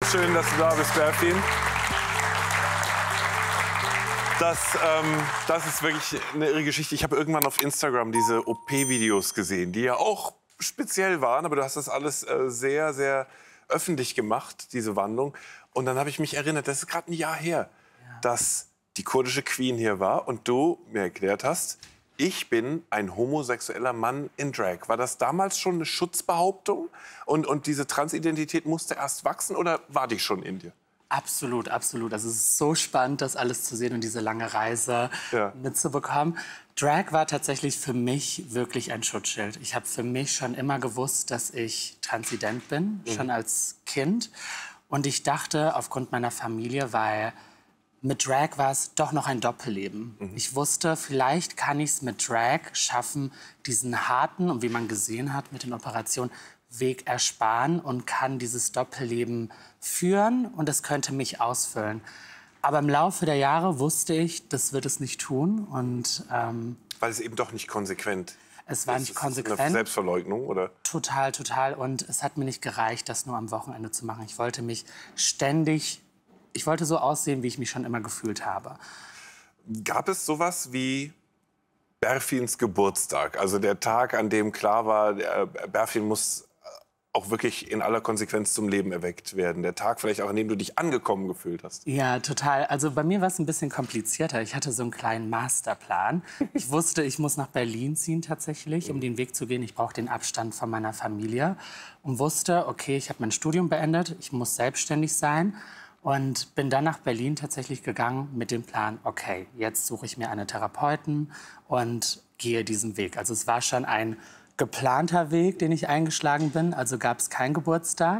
Schön, dass du da bist, Berfin. Das ist wirklich eine irre Geschichte. Ich habe irgendwann auf Instagram diese OP-Videos gesehen, die ja auch speziell waren, aber du hast das alles sehr, sehr öffentlich gemacht, diese Wandlung. Und dann habe ich mich erinnert, das ist gerade ein Jahr her, dass die kurdische Queen hier war und du mir erklärt hast, ich bin ein homosexueller Mann in Drag. War das damals schon eine Schutzbehauptung? Und diese Transidentität musste erst wachsen oder war die schon in dir? Absolut, absolut. Also es ist so spannend, das alles zu sehen und diese lange Reise mitzubekommen. Drag war tatsächlich für mich wirklich ein Schutzschild. Ich habe für mich schon immer gewusst, dass ich transident bin, schon als Kind. Und ich dachte, aufgrund meiner Familie, weil mit Drag war es doch noch ein Doppelleben. Ich wusste, vielleicht kann ich es mit Drag schaffen, diesen harten, und wie man gesehen hat mit den Operationen, Weg ersparen und kann dieses Doppelleben führen und es könnte mich ausfüllen. Aber im Laufe der Jahre wusste ich, das wird es nicht tun. Und, weil es eben doch nicht konsequent es war nicht konsequent. Eine Selbstverleugnung, oder? Total, total. Und es hat mir nicht gereicht, das nur am Wochenende zu machen. Ich wollte mich ständig, ich wollte so aussehen, wie ich mich schon immer gefühlt habe. Gab es sowas wie Berfins Geburtstag? Also der Tag, an dem klar war, Berfin muss auch wirklich in aller Konsequenz zum Leben erweckt werden. Der Tag vielleicht auch, an dem du dich angekommen gefühlt hast. Ja, total. Also bei mir war es ein bisschen komplizierter. Ich hatte so einen kleinen Masterplan. Ich wusste, ich muss nach Berlin ziehen tatsächlich, um den Weg zu gehen. Ich brauche den Abstand von meiner Familie. Und wusste, okay, ich habe mein Studium beendet, ich muss selbstständig sein. Und bin dann nach Berlin tatsächlich gegangen mit dem Plan, okay, jetzt suche ich mir einen Therapeuten und gehe diesen Weg. Also es war schon ein geplanter Weg, den ich eingeschlagen bin. Also gab es keinen Geburtstag.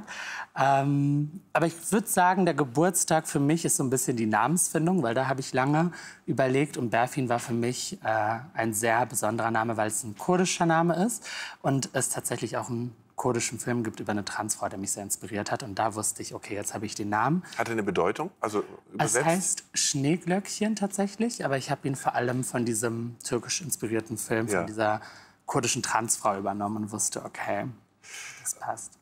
Aber ich würde sagen, der Geburtstag für mich ist so ein bisschen die Namensfindung, weil da habe ich lange überlegt. Und Berfin war für mich ein sehr besonderer Name, weil es ein kurdischer Name ist und es tatsächlich auch einen kurdischen Film gibt über eine Transfrau, der mich sehr inspiriert hat. Und da wusste ich, okay, jetzt habe ich den Namen. Hat er eine Bedeutung? Also übersetzt? Es heißt Schneeglöckchen tatsächlich, aber ich habe ihn vor allem von diesem türkisch inspirierten Film, von dieser kurdischen Transfrau übernommen und wusste, okay, das passt.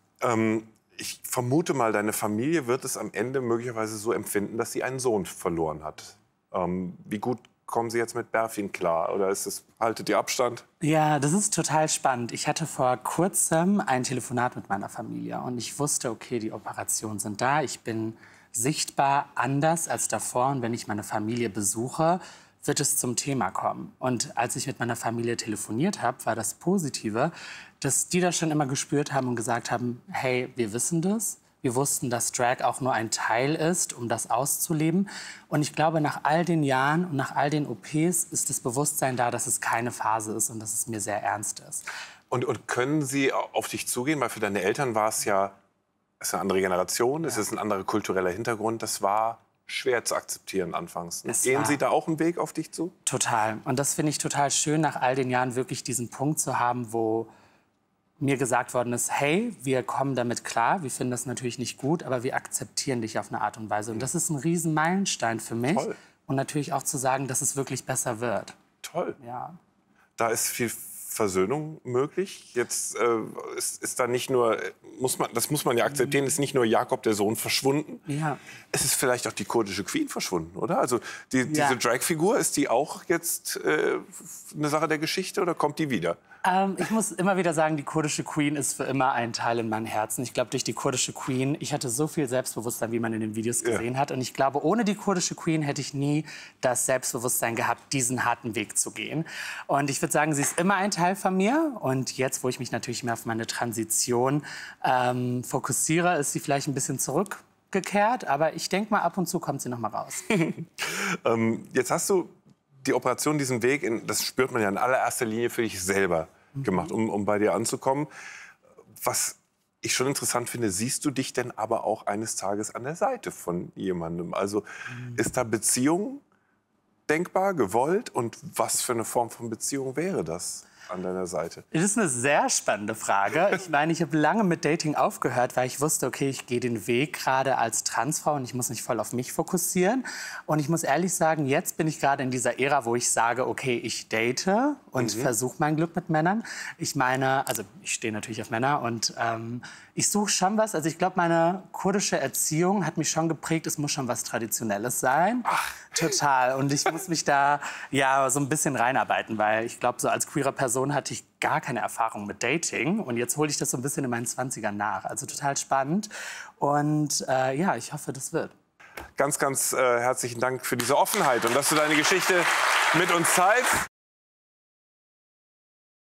Ich vermute mal, deine Familie wird es am Ende möglicherweise so empfinden, dass sie einen Sohn verloren hat. Wie gut kommen Sie jetzt mit Berfin klar? Oder haltet ihr Abstand? Ja, das ist total spannend. Ich hatte vor kurzem ein Telefonat mit meiner Familie und ich wusste, okay, die Operationen sind da. Ich bin sichtbar anders als davor und wenn ich meine Familie besuche, wird es zum Thema kommen. Und als ich mit meiner Familie telefoniert habe, war das Positive, dass die das schon immer gespürt haben und gesagt haben, hey, wir wissen das. Wir wussten, dass Drag auch nur ein Teil ist, um das auszuleben. Und ich glaube, nach all den Jahren und nach all den OPs ist das Bewusstsein da, dass es keine Phase ist und dass es mir sehr ernst ist. Und können sie auf dich zugehen? Weil für deine Eltern war es ja, es ist eine andere Generation, es ist ein anderer kultureller Hintergrund. Das war schwer zu akzeptieren anfangs. Gehen Sie da auch einen Weg auf dich zu? Total. Und das finde ich total schön, nach all den Jahren wirklich diesen Punkt zu haben, wo mir gesagt worden ist, hey, wir kommen damit klar, wir finden das natürlich nicht gut, aber wir akzeptieren dich auf eine Art und Weise. Und das ist ein riesen Meilenstein für mich. Toll. Und natürlich auch zu sagen, dass es wirklich besser wird. Toll. Ja. Da ist viel Versöhnung möglich. Jetzt ist da nicht nur, das muss man ja akzeptieren, ist nicht nur Jakob, der Sohn, verschwunden. Ja. Es ist vielleicht auch die kurdische Queen verschwunden, oder? Also diese Drag-Figur, ist die auch jetzt eine Sache der Geschichte oder kommt die wieder? Ich muss immer wieder sagen, die kurdische Queen ist für immer ein Teil in meinem Herzen. Ich glaube, durch die kurdische Queen, ich hatte so viel Selbstbewusstsein, wie man in den Videos gesehen hat. Und ich glaube, ohne die kurdische Queen hätte ich nie das Selbstbewusstsein gehabt, diesen harten Weg zu gehen. Und ich würde sagen, sie ist immer ein Teil von mir. Und jetzt, wo ich mich natürlich mehr auf meine Transition fokussiere, ist sie vielleicht ein bisschen zurückgekehrt. Aber ich denke mal, ab und zu kommt sie noch mal raus. Jetzt hast du die Operation, diesen Weg, das spürt man ja in allererster Linie für dich selber gemacht, um bei dir anzukommen. Was ich schon interessant finde, siehst du dich denn aber auch eines Tages an der Seite von jemandem? Also ist da Beziehung denkbar, gewollt? Und was für eine Form von Beziehung wäre das? an deiner Seite? Das ist eine sehr spannende Frage. Ich meine, ich habe lange mit Dating aufgehört, weil ich wusste, okay, ich gehe den Weg gerade als Transfrau und ich muss mich voll auf mich fokussieren. Und ich muss ehrlich sagen, jetzt bin ich gerade in dieser Ära, wo ich sage, okay, ich date und versuche mein Glück mit Männern. Ich meine, also ich stehe natürlich auf Männer und ich suche schon was. Also ich glaube, meine kurdische Erziehung hat mich schon geprägt. Es muss schon was Traditionelles sein. Ach. Total. Und ich muss mich da ja so ein bisschen reinarbeiten, weil ich glaube, so als queere Person hatte ich gar keine Erfahrung mit Dating. Und jetzt hole ich das so ein bisschen in meinen 20ern nach. Also total spannend. Und ja, ich hoffe, das wird. Ganz, ganz herzlichen Dank für diese Offenheit und dass du deine Geschichte mit uns teilst.